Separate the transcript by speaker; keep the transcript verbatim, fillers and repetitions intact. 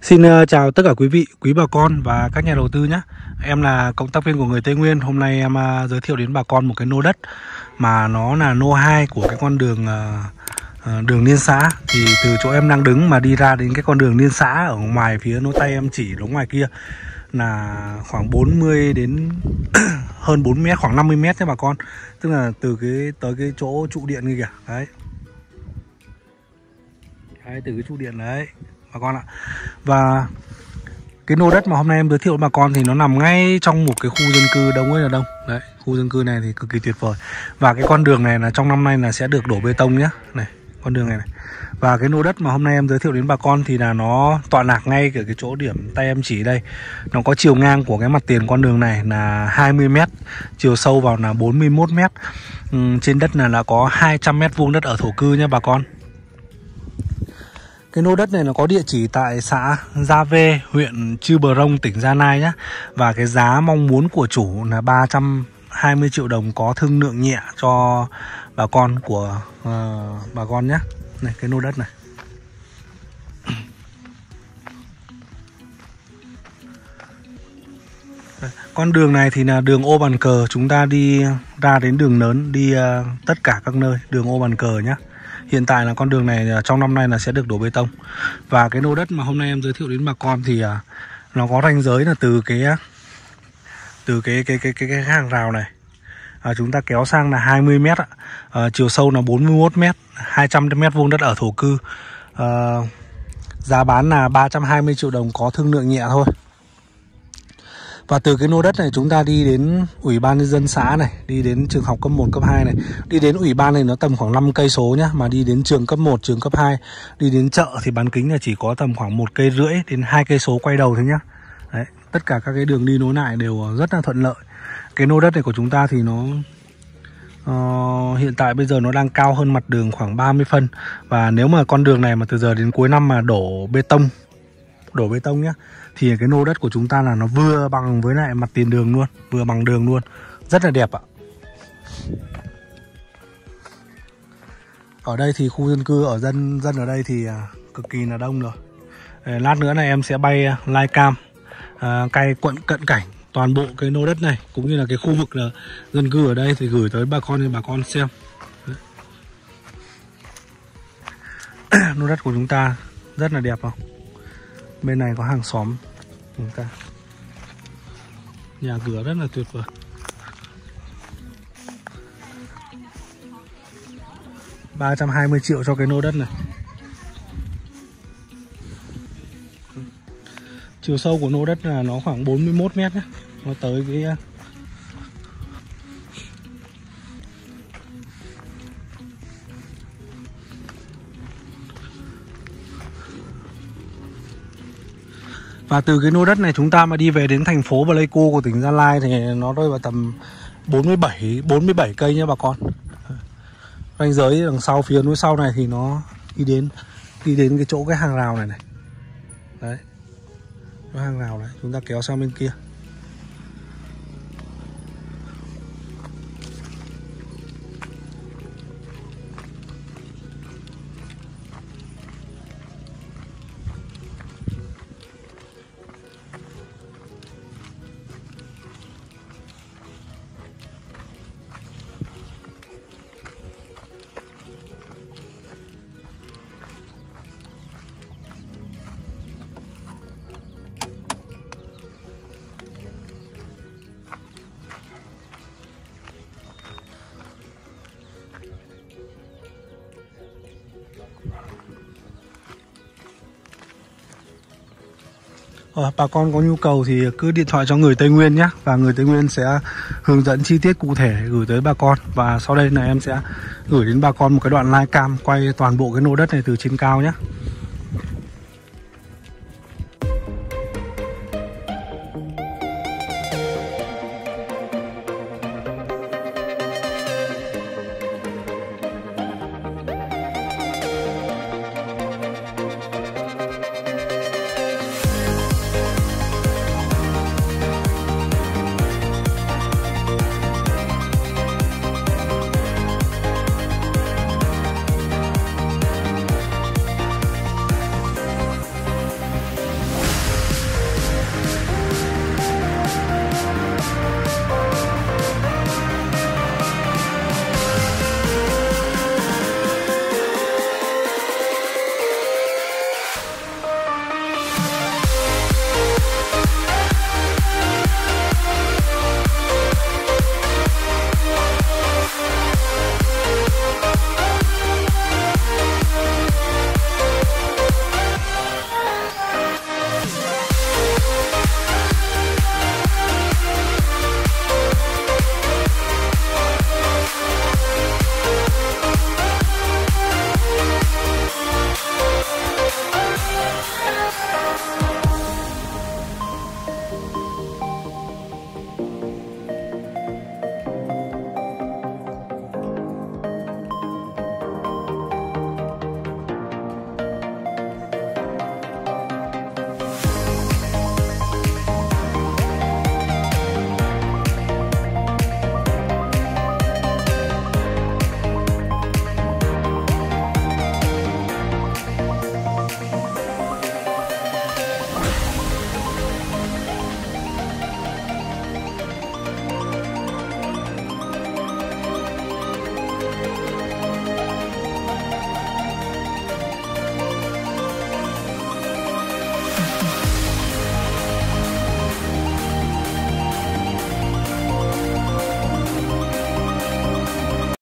Speaker 1: Xin uh, chào tất cả quý vị, quý bà con và các nhà đầu tư nhé. Em là cộng tác viên của người Tây Nguyên. Hôm nay em uh, giới thiệu đến bà con một cái lô đất mà nó là lô hai của cái con đường uh, uh, đường liên xã. Thì từ chỗ em đang đứng mà đi ra đến cái con đường liên xã ở ngoài phía nối tay em chỉ ở ngoài kia là khoảng bốn mươi đến hơn bốn mươi mét, khoảng năm mươi mét nha bà con. Tức là từ cái tới cái chỗ trụ điện kia kìa. Đấy. Đấy, từ cái trụ điện đấy bà con ạ. Và cái lô đất mà hôm nay em giới thiệu với bà con thì nó nằm ngay trong một cái khu dân cư đông ơi là đông. Đấy, khu dân cư này thì cực kỳ tuyệt vời. Và cái con đường này là trong năm nay là sẽ được đổ bê tông nhá. Này, con đường này này. Và cái lô đất mà hôm nay em giới thiệu đến bà con thì là nó tọa lạc ngay ở cái chỗ điểm tay em chỉ đây. Nó có chiều ngang của cái mặt tiền con đường này là hai mươi mét, chiều sâu vào là bốn mươi mốt mét. Ừ, trên đất là, là có hai trăm mét vuông đất ở thổ cư nha bà con. Cái lô đất này nó có địa chỉ tại xã Gia Vê, huyện Chư Bờ Rông, tỉnh Gia Lai nhé. Và cái giá mong muốn của chủ là ba trăm hai mươi triệu đồng có thương lượng nhẹ cho bà con của uh, bà con nhé. Này, cái lô đất này. Con đường này thì là đường ô bàn cờ. Chúng ta đi ra đến đường lớn, đi uh, tất cả các nơi, đường ô bàn cờ nhé. Hiện tại là con đường này trong năm nay là sẽ được đổ bê tông. Và cái lô đất mà hôm nay em giới thiệu đến bà con thì uh, nó có ranh giới là từ cái từ cái cái cái cái, cái hàng rào này. À, chúng ta kéo sang là hai mươi mét ạ. À, chiều sâu là bốn mươi mốt mét, hai trăm mét vuông đất ở thổ cư. À, giá bán là ba trăm hai mươi triệu đồng có thương lượng nhẹ thôi. Và từ cái lô đất này chúng ta đi đến ủy ban nhân dân xã này, đi đến trường học cấp một, cấp hai này, đi đến ủy ban này nó tầm khoảng năm cây số nhá, mà đi đến trường cấp một, trường cấp hai, đi đến chợ thì bán kính là chỉ có tầm khoảng một cây rưỡi đến hai cây số quay đầu thôi nhá. Đấy, tất cả các cái đường đi nối lại đều rất là thuận lợi. Cái lô đất này của chúng ta thì nó uh, hiện tại bây giờ nó đang cao hơn mặt đường khoảng ba mươi phân. Và nếu mà con đường này mà từ giờ đến cuối năm mà đổ bê tông, đổ bê tông nhá, thì cái lô đất của chúng ta là nó vừa bằng với lại mặt tiền đường luôn, vừa bằng đường luôn, rất là đẹp ạ. Ở đây thì khu dân cư ở dân dân ở đây thì cực kỳ là đông rồi. Lát nữa này em sẽ bay live cam à, quay quận cận cảnh toàn bộ cái lô đất này cũng như là cái khu vực là dân cư ở đây thì gửi tới bà con để bà con xem. Lô đất của chúng ta rất là đẹp không? Bên này có hàng xóm chúng ta, nhà cửa rất là tuyệt vời. ba trăm hai mươi triệu cho cái lô đất này. Chiều sâu của lô đất là nó khoảng bốn mươi mốt mét nhé. Nó tới cái Và từ cái lô đất này chúng ta mà đi về đến thành phố Pleiku của tỉnh Gia Lai thì nó rơi vào tầm bốn mươi bảy cây nhé bà con. Ranh giới đằng sau phía núi sau này thì nó đi đến đi đến cái chỗ cái hàng rào này này. Đấy. Cái hàng rào này, chúng ta kéo sang bên kia. Ờ, bà con có nhu cầu thì cứ điện thoại cho người Tây Nguyên nhé. Và người Tây Nguyên sẽ hướng dẫn chi tiết cụ thể gửi tới bà con. Và sau đây là em sẽ gửi đến bà con một cái đoạn live cam quay toàn bộ cái lô đất này từ trên cao nhé.